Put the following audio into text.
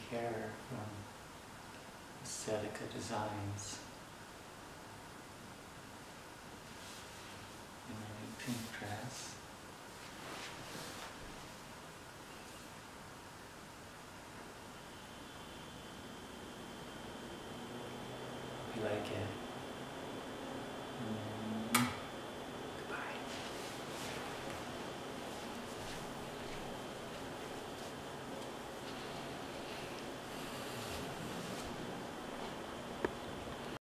Care from Aesthetica Designs in a pink dress.